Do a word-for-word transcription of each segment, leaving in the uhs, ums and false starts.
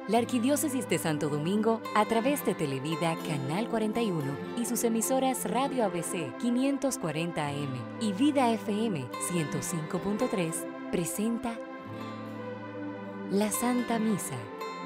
La Arquidiócesis de Santo Domingo, a través de Televida Canal cuarenta y uno y sus emisoras Radio A B C quinientos cuarenta A M y Vida F M ciento cinco punto tres, presenta la Santa Misa.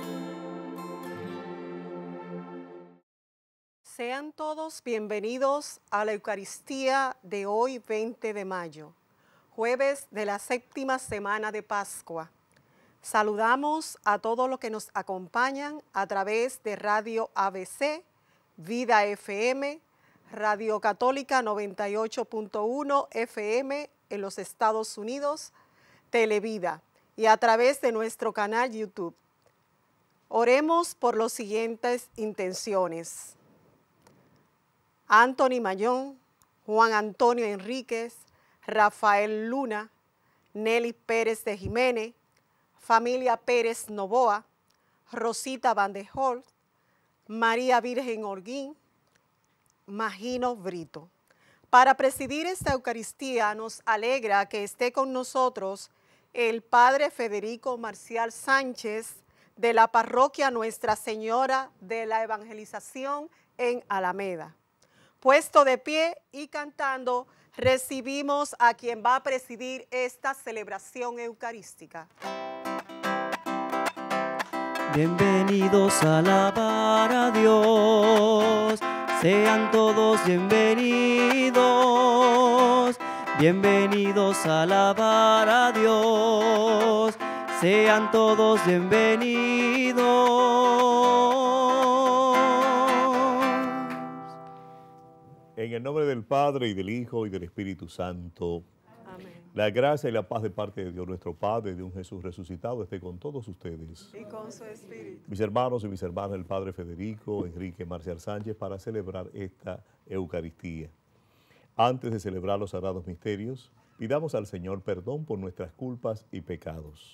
Sean todos bienvenidos a la Eucaristía de hoy, veinte de mayo, jueves de la séptima semana de Pascua. Saludamos a todos los que nos acompañan a través de Radio A B C, Vida F M, Radio Católica noventa y ocho punto uno F M en los Estados Unidos, Televida y a través de nuestro canal YouTube. Oremos por las siguientes intenciones. Anthony Mayón, Juan Antonio Enríquez, Rafael Luna, Nelly Pérez de Jiménez, familia Pérez Novoa, Rosita Van de Holt, María Virgen Orguín, Magino Brito. Para presidir esta Eucaristía nos alegra que esté con nosotros el Padre Federico Marcial Sánchez de la parroquia Nuestra Señora de la Evangelización en Alameda. Puesto de pie y cantando, recibimos a quien va a presidir esta celebración eucarística. Bienvenidos a alabar a Dios, sean todos bienvenidos. Bienvenidos a alabar a Dios, sean todos bienvenidos. En el nombre del Padre, y del Hijo, y del Espíritu Santo. Amén. La gracia y la paz de parte de Dios nuestro Padre, de un Jesús resucitado, esté con todos ustedes. Y con su espíritu. Mis hermanos y mis hermanas, el Padre Federico Enrique Marcial Sánchez, para celebrar esta Eucaristía. Antes de celebrar los sagrados misterios, pidamos al Señor perdón por nuestras culpas y pecados.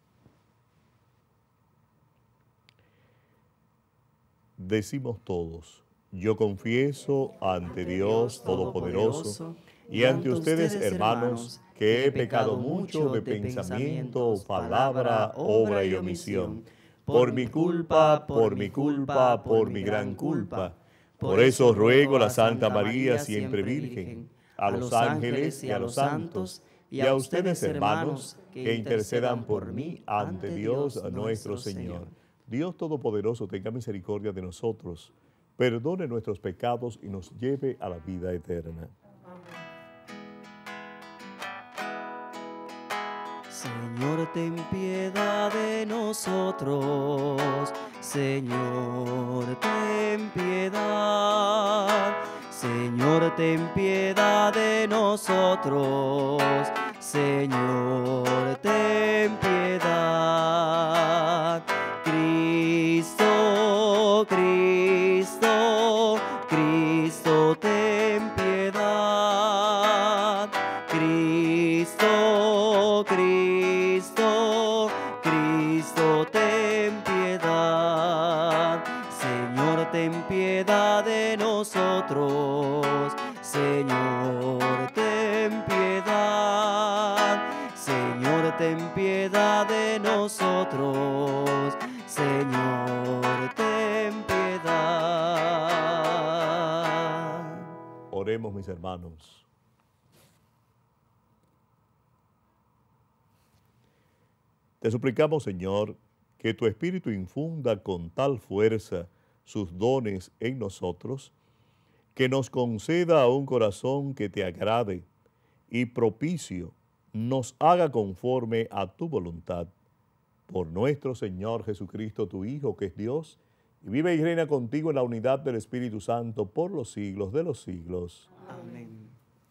Decimos todos: yo confieso ante Dios Todopoderoso y ante ustedes, hermanos, que he pecado mucho de pensamiento, palabra, obra y omisión, por mi culpa, por mi culpa, por mi gran culpa. Por eso ruego a la Santa María, siempre Virgen, a los ángeles y a los santos, y a ustedes, hermanos, que intercedan por mí ante Dios nuestro Señor. Dios Todopoderoso tenga misericordia de nosotros, perdone nuestros pecados y nos lleve a la vida eterna. Señor, ten piedad de nosotros. Señor, ten piedad. Señor, ten piedad de nosotros. Señor, ten piedad. Cristo, Cristo, Cristo, ten piedad. Cristo, Cristo, Cristo, ten piedad. Señor, ten piedad de nosotros. Señor, ten piedad. Señor, ten piedad de nosotros. Señor, ten piedad. Oremos, mis hermanos. Te suplicamos, Señor, que tu Espíritu infunda con tal fuerza sus dones en nosotros, que nos conceda un corazón que te agrade y propicio nos haga conforme a tu voluntad. Por nuestro Señor Jesucristo, tu Hijo, que es Dios, y vive y reina contigo en la unidad del Espíritu Santo por los siglos de los siglos. Amén.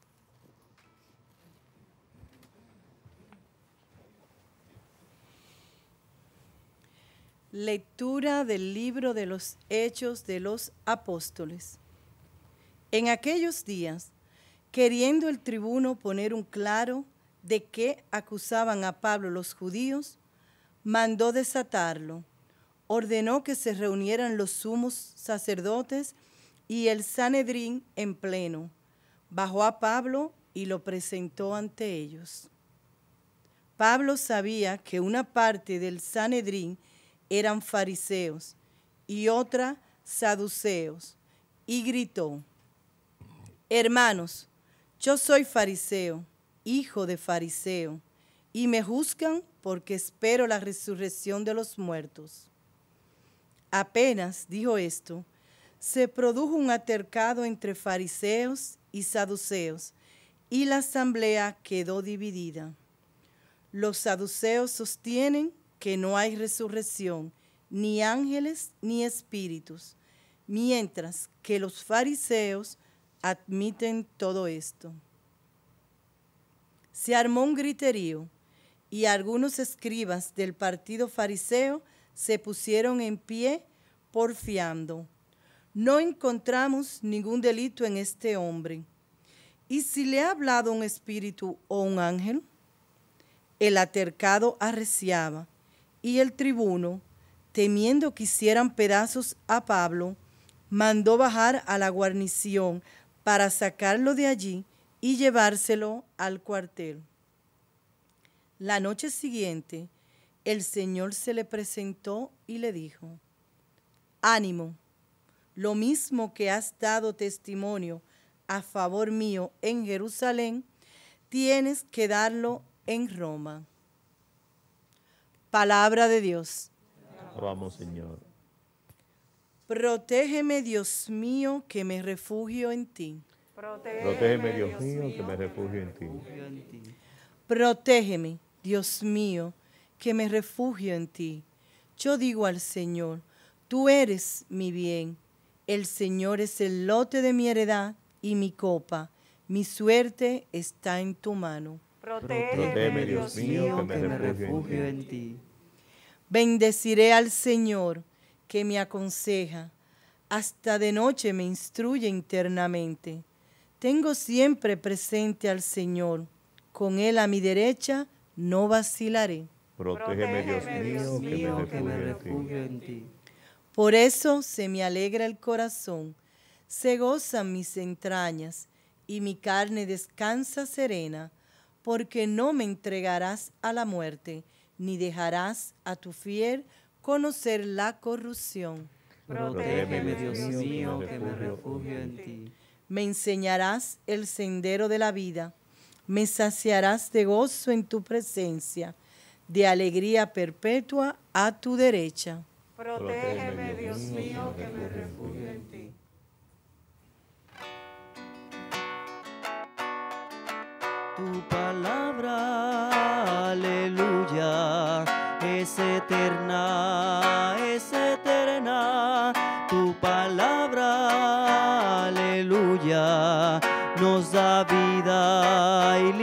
Lectura del libro de los Hechos de los Apóstoles. En aquellos días, queriendo el tribuno poner un claro de qué acusaban a Pablo los judíos, mandó desatarlo, ordenó que se reunieran los sumos sacerdotes y el Sanedrín en pleno, bajó a Pablo y lo presentó ante ellos. Pablo sabía que una parte del Sanedrín eran fariseos y otra saduceos, y gritó: hermanos, yo soy fariseo, hijo de fariseo, y me juzgan porque espero la resurrección de los muertos. Apenas dijo esto, se produjo un altercado entre fariseos y saduceos, y la asamblea quedó dividida. Los saduceos sostienen que no hay resurrección, ni ángeles ni espíritus, mientras que los fariseos admiten todo esto. Se armó un griterío y algunos escribas del partido fariseo se pusieron en pie porfiando: no encontramos ningún delito en este hombre. ¿Y si le ha hablado un espíritu o un ángel? El altercado arreciaba, y el tribuno, temiendo que hicieran pedazos a Pablo, mandó bajar a la guarnición para sacarlo de allí y llevárselo al cuartel. La noche siguiente, el Señor se le presentó y le dijo: ánimo, lo mismo que has dado testimonio a favor mío en Jerusalén, tienes que darlo en Roma. Palabra de Dios. Vamos, Señor. Protégeme, Dios mío, que me refugio en ti. Protégeme, Dios mío, que me refugio en ti. Protégeme, Dios mío, que me refugio en ti. Yo digo al Señor: tú eres mi bien. El Señor es el lote de mi heredad y mi copa. Mi suerte está en tu mano. Protégeme, Dios mío, que me refugio en ti. Bendeciré al Señor, que me aconseja. Hasta de noche me instruye internamente. Tengo siempre presente al Señor. Con Él a mi derecha no vacilaré. Protégeme, Dios mío, que me refugio en ti. Por eso se me alegra el corazón, se gozan mis entrañas, y mi carne descansa serena, porque no me entregarás a la muerte, ni dejarás a tu fiel conocer la corrupción. Protégeme, Dios mío, que me refugio en ti. Me enseñarás el sendero de la vida, me saciarás de gozo en tu presencia, de alegría perpetua a tu derecha. Protégeme, Dios mío, que me refugio en ti. Tu palabra, aleluya, es eterna, es eterna. Tu palabra, aleluya, nos da vida y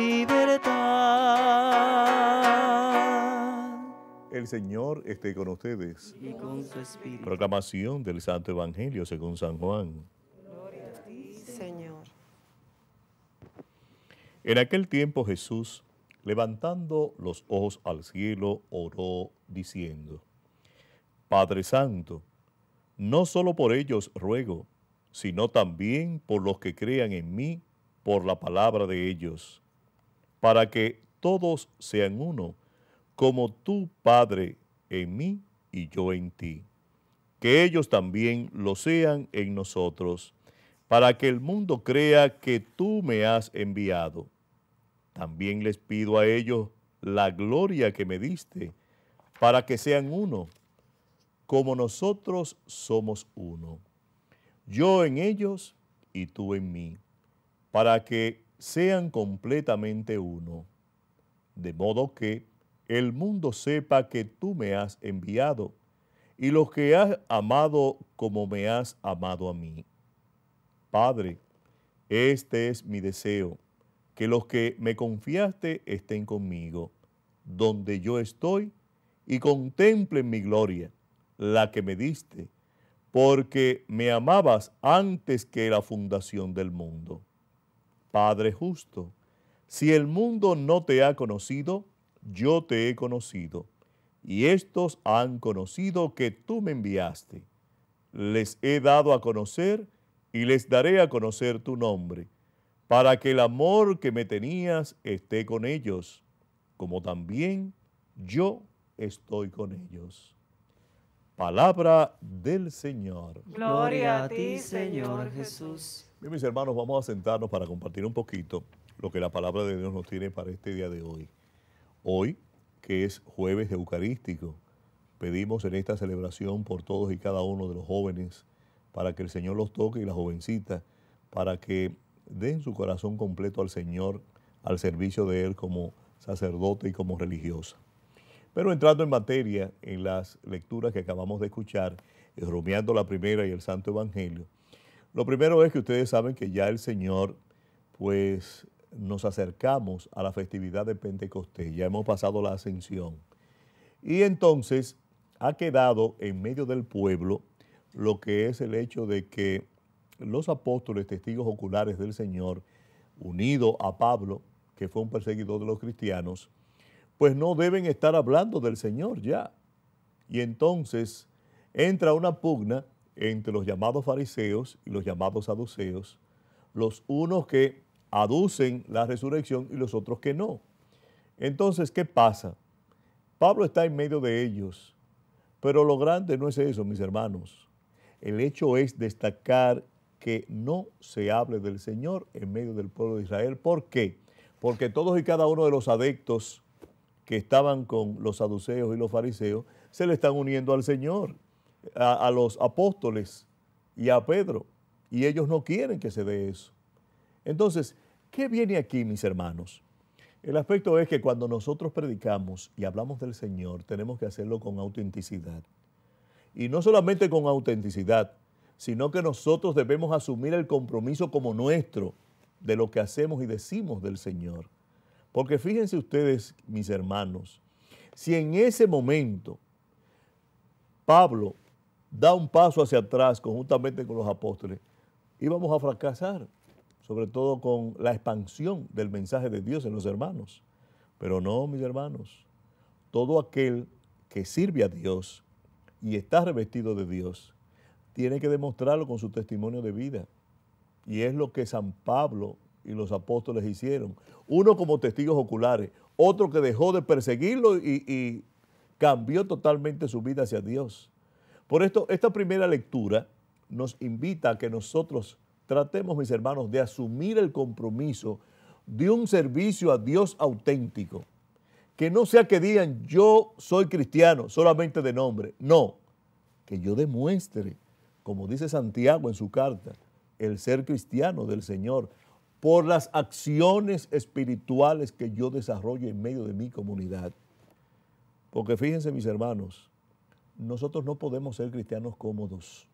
libertad. El Señor esté con ustedes. Y con su espíritu. Proclamación del Santo Evangelio según San Juan. Señor. En aquel tiempo Jesús, levantando los ojos al cielo, oró diciendo: Padre Santo, no solo por ellos ruego, sino también por los que crean en mí por la palabra de ellos, para que todos sean uno, como tú, Padre, en mí y yo en ti. Que ellos también lo sean en nosotros, para que el mundo crea que tú me has enviado. También les pido a ellos la gloria que me diste, para que sean uno, como nosotros somos uno. Yo en ellos y tú en mí, para que sean completamente uno. De modo que el mundo sepa que tú me has enviado, y los que has amado como me has amado a mí. Padre, este es mi deseo, que los que me confiaste estén conmigo, donde yo estoy, y contemplen mi gloria, la que me diste, porque me amabas antes que la fundación del mundo. Padre justo, si el mundo no te ha conocido, yo te he conocido, y estos han conocido que tú me enviaste. Les he dado a conocer y les daré a conocer tu nombre, para que el amor que me tenías esté con ellos, como también yo estoy con ellos. Palabra del Señor. Gloria a ti, Señor Jesús. Bien, mis hermanos, vamos a sentarnos para compartir un poquito lo que la palabra de Dios nos tiene para este día de hoy. Hoy, que es jueves eucarístico, pedimos en esta celebración por todos y cada uno de los jóvenes para que el Señor los toque y las jovencitas, para que den su corazón completo al Señor, al servicio de Él como sacerdote y como religiosa. Pero entrando en materia, en las lecturas que acabamos de escuchar, rumiando la primera y el Santo Evangelio, lo primero es que ustedes saben que ya el Señor, pues, nos acercamos a la festividad de Pentecostés, ya hemos pasado la ascensión. Y entonces ha quedado en medio del pueblo lo que es el hecho de que los apóstoles, testigos oculares del Señor, unidos a Pablo, que fue un perseguidor de los cristianos, pues no deben estar hablando del Señor ya. Y entonces entra una pugna entre los llamados fariseos y los llamados saduceos, los unos que aducen la resurrección y los otros que no. Entonces, ¿qué pasa? Pablo está en medio de ellos, pero lo grande no es eso, mis hermanos. El hecho es destacar que no se hable del Señor en medio del pueblo de Israel. ¿Por qué? Porque todos y cada uno de los adeptos que estaban con los saduceos y los fariseos se le están uniendo al Señor, a, a los apóstoles y a Pedro, y ellos no quieren que se dé eso. Entonces, ¿qué viene aquí, mis hermanos? El aspecto es que cuando nosotros predicamos y hablamos del Señor, tenemos que hacerlo con autenticidad. Y no solamente con autenticidad, sino que nosotros debemos asumir el compromiso como nuestro de lo que hacemos y decimos del Señor. Porque fíjense ustedes, mis hermanos, si en ese momento Pablo da un paso hacia atrás conjuntamente con los apóstoles, íbamos a fracasar, sobre todo con la expansión del mensaje de Dios en los hermanos. Pero no, mis hermanos, todo aquel que sirve a Dios y está revestido de Dios, tiene que demostrarlo con su testimonio de vida. Y es lo que San Pablo y los apóstoles hicieron. Uno como testigos oculares, otro que dejó de perseguirlo y, y cambió totalmente su vida hacia Dios. Por esto, esta primera lectura nos invita a que nosotros tratemos, mis hermanos, de asumir el compromiso de un servicio a Dios auténtico. Que no sea que digan, yo soy cristiano solamente de nombre. No, que yo demuestre, como dice Santiago en su carta, el ser cristiano del Señor por las acciones espirituales que yo desarrollo en medio de mi comunidad. Porque fíjense, mis hermanos, nosotros no podemos ser cristianos cómodos.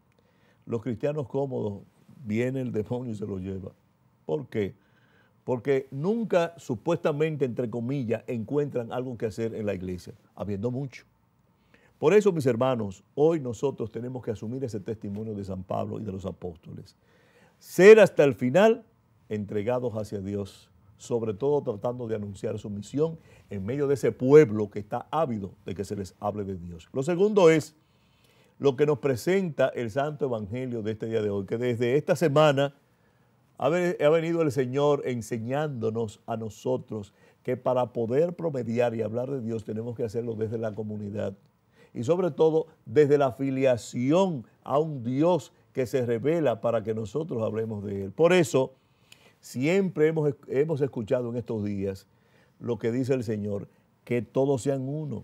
Los cristianos cómodos, viene el demonio y se los lleva. ¿Por qué? Porque nunca, supuestamente, entre comillas, encuentran algo que hacer en la iglesia, habiendo mucho. Por eso, mis hermanos, hoy nosotros tenemos que asumir ese testimonio de San Pablo y de los apóstoles. Ser hasta el final entregados hacia Dios, sobre todo tratando de anunciar su misión en medio de ese pueblo que está ávido de que se les hable de Dios. Lo segundo es lo que nos presenta el Santo Evangelio de este día de hoy, que desde esta semana ha venido el Señor enseñándonos a nosotros que para poder promediar y hablar de Dios tenemos que hacerlo desde la comunidad y sobre todo desde la afiliación a un Dios que se revela para que nosotros hablemos de Él. Por eso, siempre hemos, hemos escuchado en estos días lo que dice el Señor, que todos sean uno.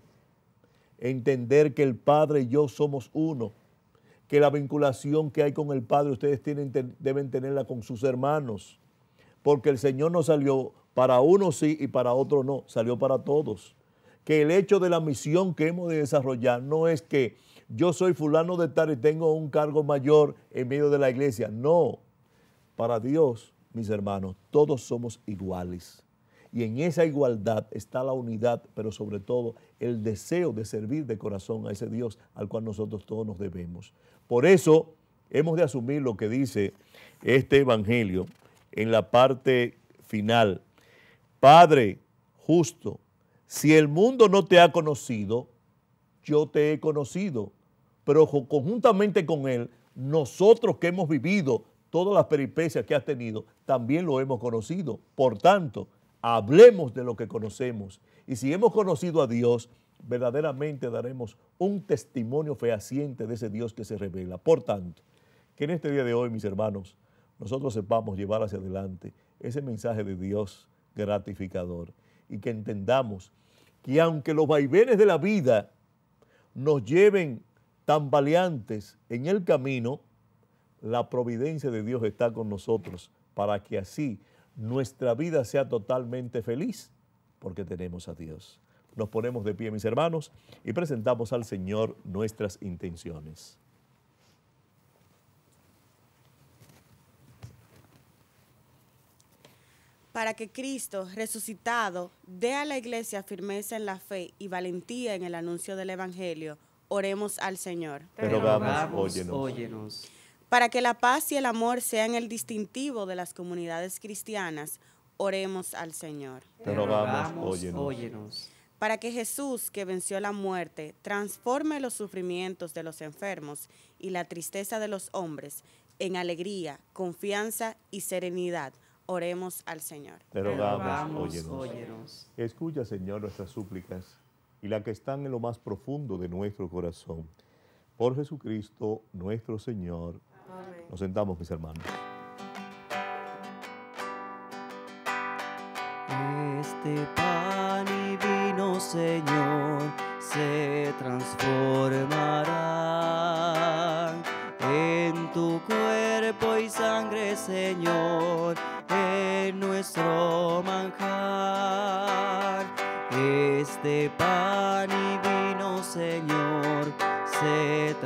Entender que el Padre y yo somos uno, que la vinculación que hay con el Padre ustedes tienen, deben tenerla con sus hermanos, porque el Señor no salió para uno sí y para otro no, salió para todos. Que el hecho de la misión que hemos de desarrollar no es que yo soy fulano de tal y tengo un cargo mayor en medio de la iglesia, no. Para Dios, mis hermanos, todos somos iguales. Y en esa igualdad está la unidad, pero sobre todo el deseo de servir de corazón a ese Dios al cual nosotros todos nos debemos. Por eso hemos de asumir lo que dice este Evangelio en la parte final. Padre justo, si el mundo no te ha conocido, yo te he conocido, pero conjuntamente con él, nosotros que hemos vivido todas las peripecias que has tenido, también lo hemos conocido. Por tanto, hablemos de lo que conocemos. Y si hemos conocido a Dios, verdaderamente daremos un testimonio fehaciente de ese Dios que se revela. Por tanto, que en este día de hoy, mis hermanos, nosotros sepamos llevar hacia adelante ese mensaje de Dios gratificador y que entendamos que aunque los vaivenes de la vida nos lleven tambaleantes en el camino, la providencia de Dios está con nosotros para que así nuestra vida sea totalmente feliz, porque tenemos a Dios. Nos ponemos de pie, mis hermanos, y presentamos al Señor nuestras intenciones. Para que Cristo, resucitado, dé a la Iglesia firmeza en la fe y valentía en el anuncio del Evangelio, oremos al Señor. Te rogamos, óyenos. óyenos. Para que la paz y el amor sean el distintivo de las comunidades cristianas, oremos al Señor. Te rogamos, óyenos. óyenos. Para que Jesús, que venció la muerte, transforme los sufrimientos de los enfermos y la tristeza de los hombres en alegría, confianza y serenidad, oremos al Señor. Te rogamos, óyenos. óyenos. Escucha, Señor, nuestras súplicas y las que están en lo más profundo de nuestro corazón. Por Jesucristo, nuestro Señor. Amén. Nos sentamos, mis hermanos. Este pan y vino, Señor, se transformarán en tu cuerpo y sangre, Señor, en nuestro manjar. Este pan y vino, Señor, se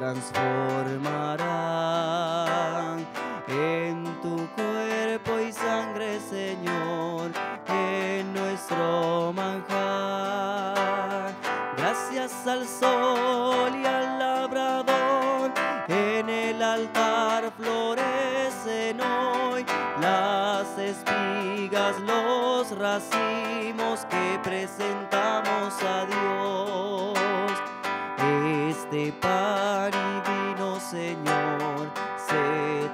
transformarán en tu cuerpo y sangre, Señor, en nuestro manjar. Gracias al sol y al labrador, en el altar florecen hoy las espigas, los racimos que presentamos a Dios. Este pan y vino, Señor, se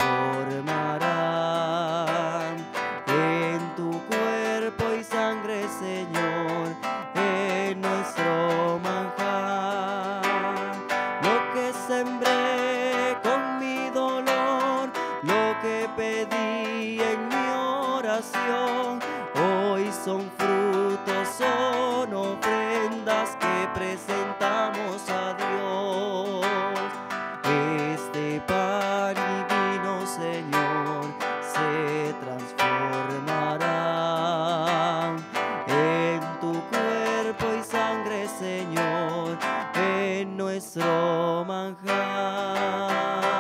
transformarán en tu cuerpo y sangre, Señor, en nuestro manjar. Lo que sembré con mi dolor, lo que pedí en mi oración, hoy son frutos, son ofrendas que presentamos a Dios. Este pan y vino, Señor, se transformarán en tu cuerpo y sangre, Señor, en nuestro manjar.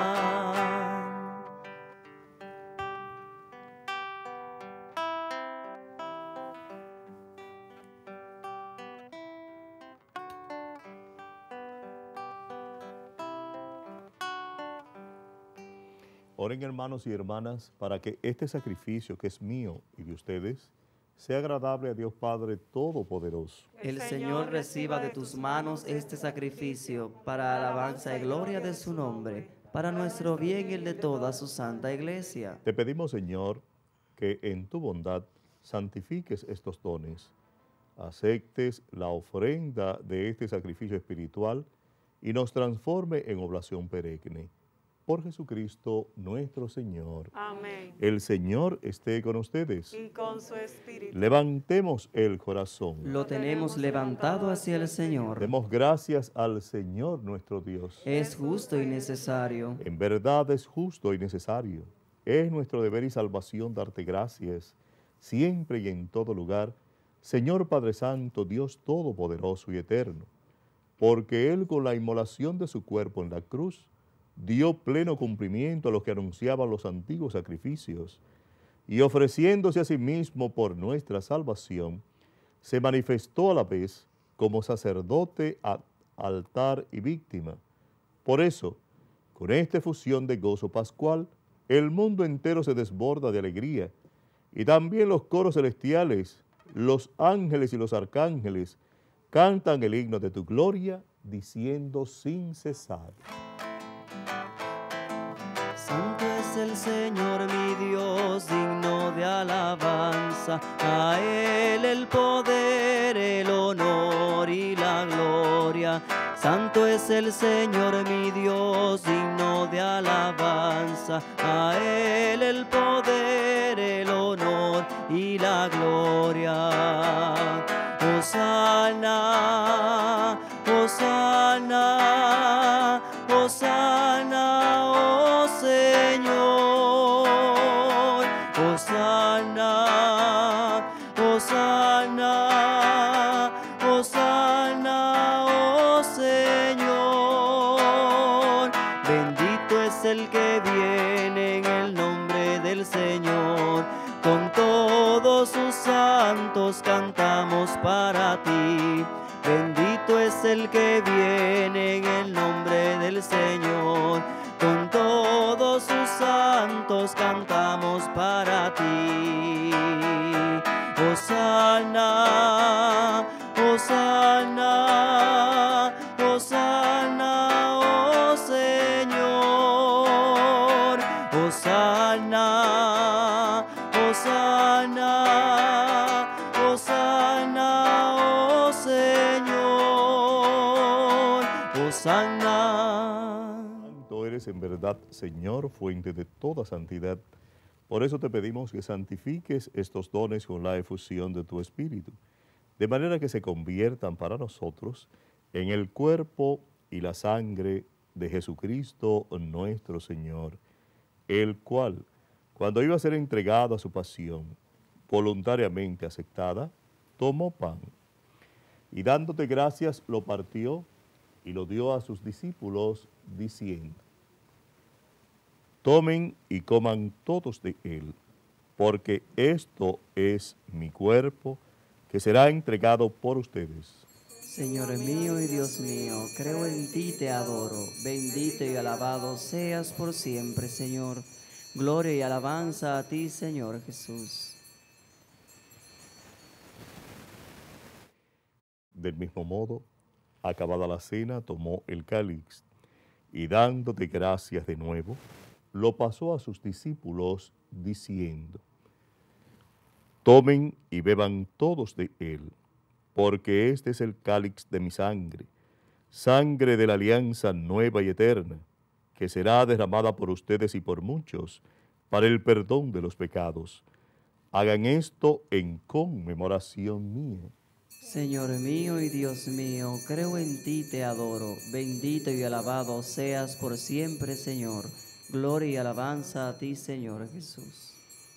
Oren, hermanos y hermanas, para que este sacrificio que es mío y de ustedes sea agradable a Dios Padre Todopoderoso. El Señor reciba de tus manos este sacrificio para alabanza y gloria de su nombre, para nuestro bien y el de toda su santa iglesia. Te pedimos, Señor, que en tu bondad santifiques estos dones, aceptes la ofrenda de este sacrificio espiritual y nos transforme en oblación perenne. Por Jesucristo nuestro Señor. Amén. El Señor esté con ustedes. Y con su espíritu. Levantemos el corazón. Lo tenemos levantado hacia el Señor. Demos gracias al Señor nuestro Dios. Es justo y necesario. En verdad es justo y necesario. Es nuestro deber y salvación darte gracias, siempre y en todo lugar, Señor Padre Santo, Dios Todopoderoso y Eterno, porque Él con la inmolación de su cuerpo en la cruz dio pleno cumplimiento a lo que anunciaban los antiguos sacrificios, y ofreciéndose a sí mismo por nuestra salvación, se manifestó a la vez como sacerdote, a altar y víctima. Por eso, con esta efusión de gozo pascual, el mundo entero se desborda de alegría, y también los coros celestiales, los ángeles y los arcángeles, cantan el himno de tu gloria, diciendo sin cesar. Santo es el Señor mi Dios, digno de alabanza, a Él el poder, el honor y la gloria. Santo es el Señor mi Dios, digno de alabanza, a Él el poder, el honor y la gloria. Hosana, Hosana, Hosana, oh Señor. Hosana, Hosana, Hosana, oh Señor. Bendito es el que viene en el nombre del Señor. Con todos sus santos cantamos para ti. Bendito es el que viene en el nombre del Señor. Con todos sus santos cantamos para ti. Hosana, Hosana, Hosana, oh Señor. Hosana, Hosana, Hosana, oh Señor. Hosana. Santo eres en verdad, Señor, fuente de toda santidad. Por eso te pedimos que santifiques estos dones con la efusión de tu Espíritu, de manera que se conviertan para nosotros en el cuerpo y la sangre de Jesucristo nuestro Señor, el cual, cuando iba a ser entregado a su pasión, voluntariamente aceptada, tomó pan, y dándote gracias lo partió y lo dio a sus discípulos, diciendo: tomen y coman todos de él, porque esto es mi cuerpo, que será entregado por ustedes. Señor mío y Dios mío, creo en ti, te adoro. Bendito y alabado seas por siempre, Señor. Gloria y alabanza a ti, Señor Jesús. Del mismo modo, acabada la cena, tomó el cáliz, y dándote gracias de nuevo, lo pasó a sus discípulos, diciendo: tomen y beban todos de él, porque este es el cáliz de mi sangre, sangre de la alianza nueva y eterna, que será derramada por ustedes y por muchos, para el perdón de los pecados. Hagan esto en conmemoración mía. Señor mío y Dios mío, creo en ti, te adoro. Bendito y alabado seas por siempre, Señor. Gloria y alabanza a ti, Señor Jesús.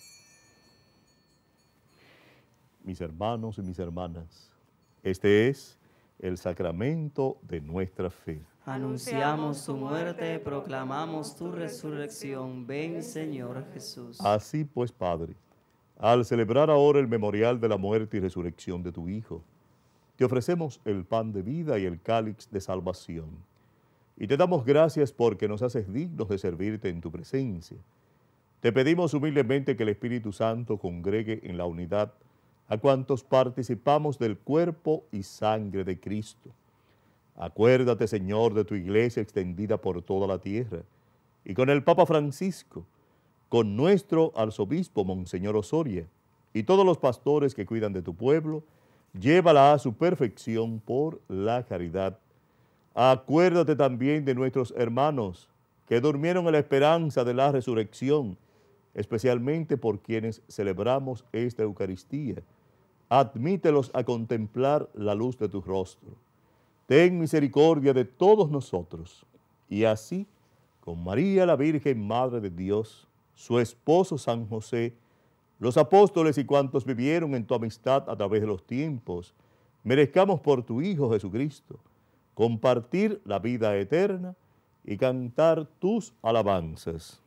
Mis hermanos y mis hermanas, este es el sacramento de nuestra fe. Anunciamos tu muerte, proclamamos tu resurrección. Ven, Señor Jesús. Así pues, Padre, al celebrar ahora el memorial de la muerte y resurrección de tu Hijo, te ofrecemos el pan de vida y el cáliz de salvación. Y te damos gracias porque nos haces dignos de servirte en tu presencia. Te pedimos humildemente que el Espíritu Santo congregue en la unidad a cuantos participamos del cuerpo y sangre de Cristo. Acuérdate, Señor, de tu iglesia extendida por toda la tierra, y con el Papa Francisco, con nuestro arzobispo Monseñor Osoria, y todos los pastores que cuidan de tu pueblo, llévala a su perfección por la caridad. Acuérdate también de nuestros hermanos que durmieron en la esperanza de la resurrección, especialmente por quienes celebramos esta Eucaristía. Admítelos a contemplar la luz de tu rostro. Ten misericordia de todos nosotros, y así, con María la Virgen Madre de Dios, su esposo San José, los apóstoles y cuantos vivieron en tu amistad a través de los tiempos, merezcamos por tu Hijo Jesucristo compartir la vida eterna y cantar tus alabanzas.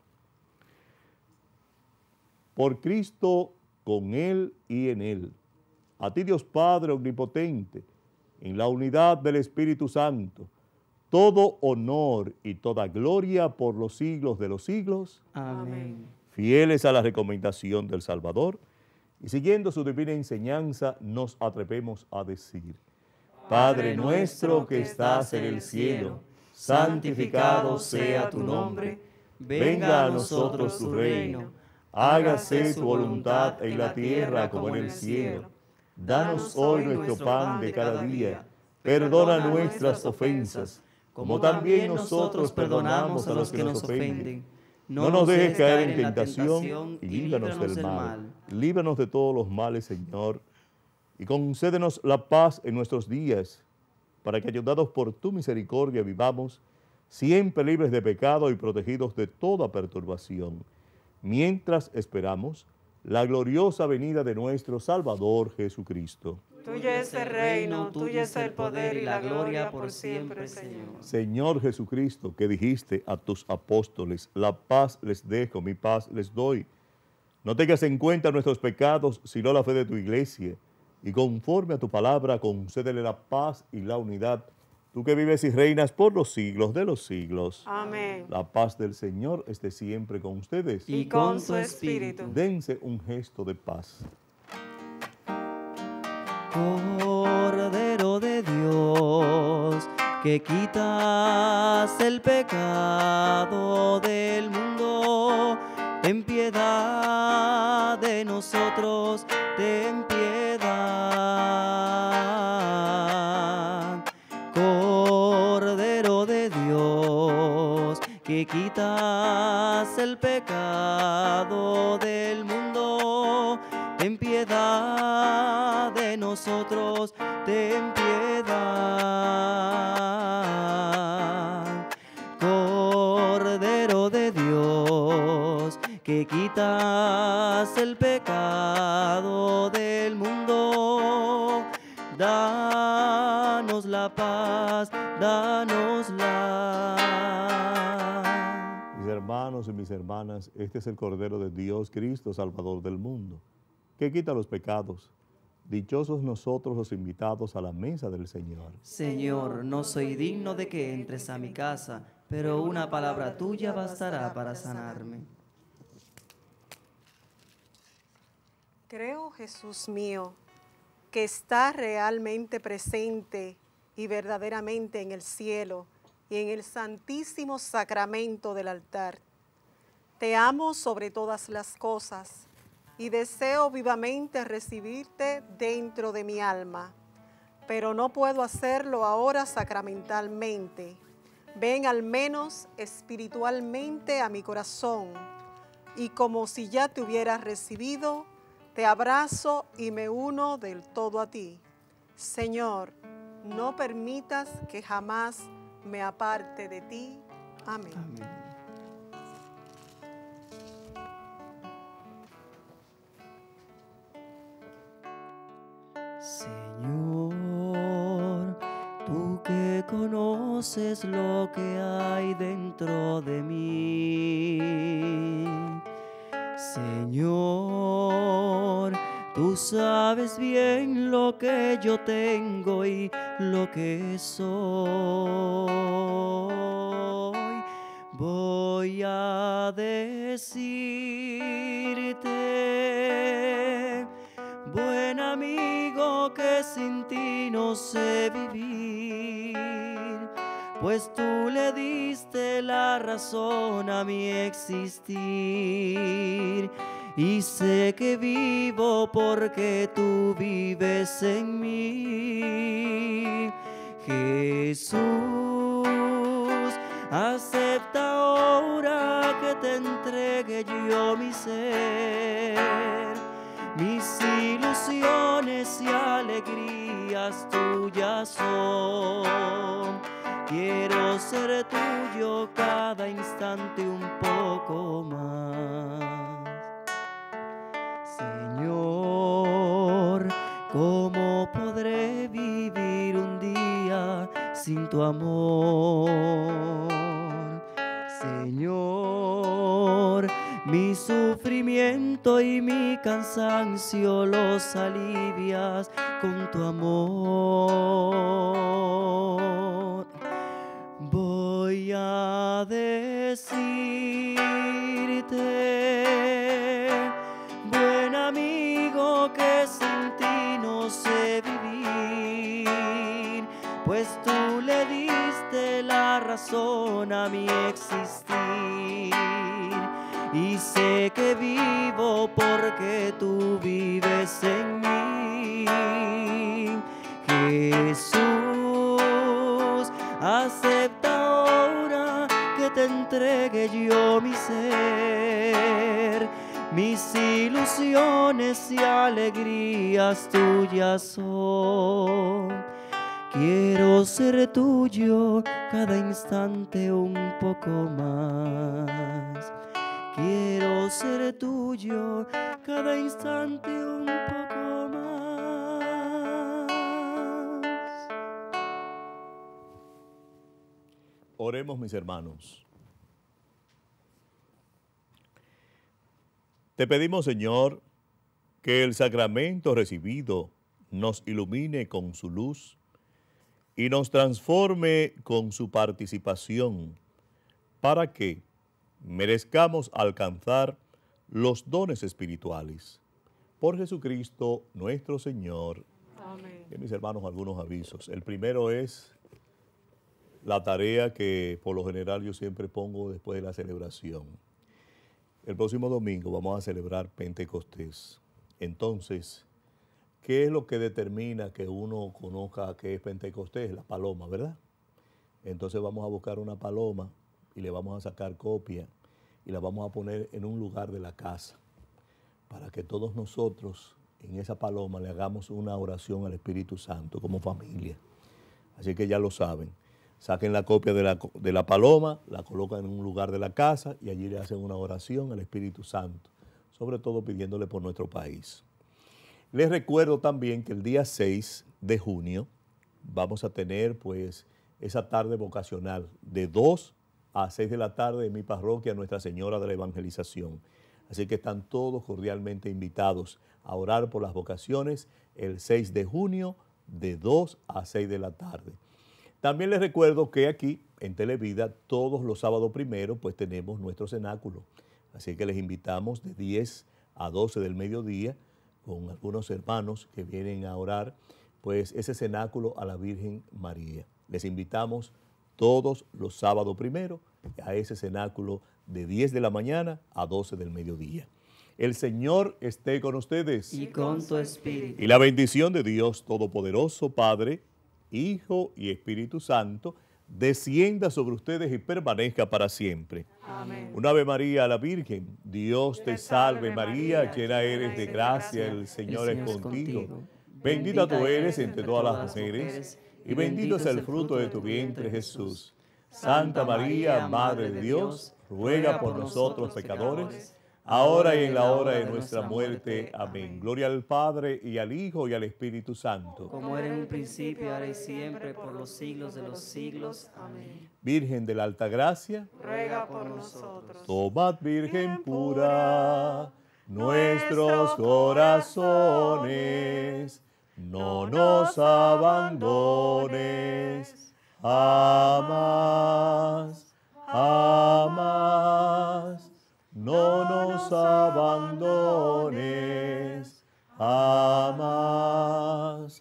Por Cristo, con Él y en Él, a ti Dios Padre Omnipotente, en la unidad del Espíritu Santo, todo honor y toda gloria por los siglos de los siglos. Amén. Fieles a la recomendación del Salvador y siguiendo su divina enseñanza, nos atrevemos a decir: Padre nuestro que estás en el cielo, santificado sea tu nombre, venga a nosotros tu reino. hágase tu voluntad en la tierra como en el cielo. Danos hoy nuestro pan de cada día. Perdona nuestras ofensas, como también nosotros perdonamos a los que nos ofenden. No nos dejes caer en tentación y líbranos del mal. Líbranos de todos los males, Señor, y concédenos la paz en nuestros días, para que, ayudados por tu misericordia, vivamos siempre libres de pecado y protegidos de toda perturbación, mientras esperamos la gloriosa venida de nuestro Salvador Jesucristo. Tuyo es el reino, tuyo es el poder y la gloria por siempre, Señor. Señor Jesucristo, que dijiste a tus apóstoles, la paz les dejo, mi paz les doy. No tengas en cuenta nuestros pecados, sino la fe de tu iglesia, y conforme a tu palabra, concédele la paz y la unidad, tú que vives y reinas por los siglos de los siglos. Amén. La paz del Señor esté siempre con ustedes. Y con su espíritu. Dense un gesto de paz. Cordero de Dios, que quitas el pecado del mundo, ten piedad de nosotros, ten piedad. Cordero de Dios, que quitas el pecado del mundo, ten piedad de nosotros, ten piedad. Cordero de Dios, que quitas el pecado del mundo, danos la paz, danosla. Mis hermanos y mis hermanas, este es el Cordero de Dios, Cristo, Salvador del mundo, que quita los pecados. Dichosos nosotros los invitados a la mesa del Señor. Señor, no soy digno de que entres a mi casa, pero una palabra tuya bastará para sanarme. Creo, Jesús mío, que está realmente presente y verdaderamente en el cielo y en el santísimo sacramento del altar. Te amo sobre todas las cosas y deseo vivamente recibirte dentro de mi alma, pero no puedo hacerlo ahora sacramentalmente. Ven al menos espiritualmente a mi corazón y como si ya te hubieras recibido, te abrazo y me uno del todo a ti. Señor, no permitas que jamás me aparte de ti. Amén. Amén. Señor, tú que conoces lo que hay dentro de mí. Señor, tú sabes bien lo que yo tengo y lo que soy. Voy a decirte, buen amigo, que sin ti no sé vivir, pues tú le diste la razón a mi existir. Y sé que vivo porque tú vives en mí. Jesús, acepta ahora que te entregue yo mi ser. Mis ilusiones y alegrías tuyas son. Quiero ser tuyo cada instante un poco más. Señor, ¿cómo podré vivir un día sin tu amor? Señor, mi sufrimiento y mi cansancio los alivias con tu amor. Voy a decirte, buen amigo, que sin ti no sé vivir, pues tú le diste la razón a mi existir. y sé que vivo porque tú vives en mí. Jesús, acepta ahora que te entregue yo mi ser, mis ilusiones y alegrías tuyas son. Quiero ser tuyo cada instante un poco más. Quiero ser tuyo cada instante un poco más. Oremos, mis hermanos. Te pedimos, Señor, que el sacramento recibido nos ilumine con su luz y nos transforme con su participación, para que merezcamos alcanzar los dones espirituales. Por Jesucristo nuestro Señor. Amén. Bien, mis hermanos, algunos avisos. El primero es la tarea que por lo general yo siempre pongo después de la celebración. El próximo domingo vamos a celebrar Pentecostés. Entonces, ¿qué es lo que determina que uno conozca qué es Pentecostés? La paloma, ¿verdad? Entonces vamos a buscar una paloma y le vamos a sacar copia y la vamos a poner en un lugar de la casa para que todos nosotros en esa paloma le hagamos una oración al Espíritu Santo como familia. Así que ya lo saben. Saquen la copia de la, de la paloma, la colocan en un lugar de la casa y allí le hacen una oración al Espíritu Santo, sobre todo pidiéndole por nuestro país. Les recuerdo también que el día seis de junio vamos a tener pues esa tarde vocacional de dos a seis de la tarde en mi parroquia Nuestra Señora de la Evangelización. Así que están todos cordialmente invitados a orar por las vocaciones el seis de junio de dos a seis de la tarde. También les recuerdo que aquí en Televida todos los sábados primeros pues tenemos nuestro cenáculo. Así que les invitamos de diez a doce del mediodía con algunos hermanos que vienen a orar pues ese cenáculo a la Virgen María. Les invitamos todos los sábados primero a ese cenáculo de diez de la mañana a doce del mediodía. El Señor esté con ustedes. Y con tu espíritu. Y la bendición de Dios Todopoderoso, Padre, Hijo y Espíritu Santo, descienda sobre ustedes y permanezca para siempre. Amén. Un Ave María a la Virgen. Dios te salve María, llena eres de gracia, el Señor es contigo. Bendita tú eres entre todas las mujeres, y bendito es el fruto de tu vientre, Jesús. Santa María, Madre de Dios, ruega por nosotros pecadores, ahora y en la hora de nuestra muerte. Amén. Gloria al Padre, y al Hijo, y al Espíritu Santo. Como era en un principio, ahora y siempre, por los siglos de los siglos. Amén. Virgen de la Alta Gracia, Ruega por nosotros. tomad, Virgen pura, nuestros corazones, no nos abandones, jamás, jamás, no nos abandones, jamás,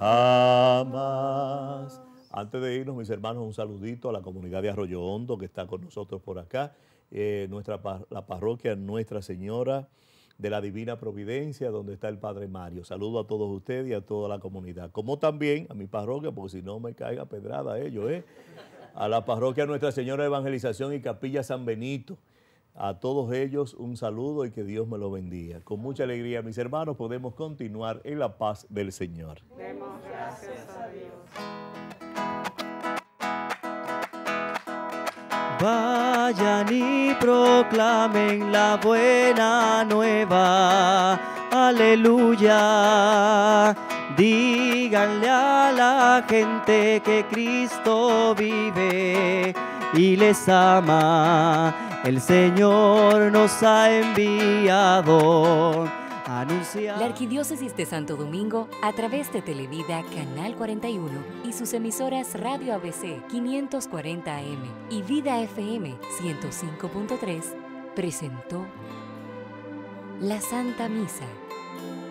jamás. Antes de irnos, mis hermanos, un saludito a la comunidad de Arroyo Hondo que está con nosotros por acá, eh, nuestra, la parroquia Nuestra Señora de la Divina Providencia, donde está el Padre Mario. Saludo a todos ustedes y a toda la comunidad, como también a mi parroquia, porque si no me caiga pedrada a ellos, ¿eh? A la parroquia Nuestra Señora de Evangelización y Capilla San Benito. A todos ellos un saludo y que Dios me lo bendiga. Con mucha alegría, mis hermanos, podemos continuar en la paz del Señor. Demos gracias a Dios. Vayan y proclamen la buena nueva, aleluya. Díganle a la gente que Cristo vive y les ama. El Señor nos ha enviado a anunciar. La Arquidiócesis de Santo Domingo, a través de Televida Canal cuarenta y uno y sus emisoras Radio A B C quinientos cuarenta A M y Vida F M ciento cinco punto tres, presentó la Santa Misa.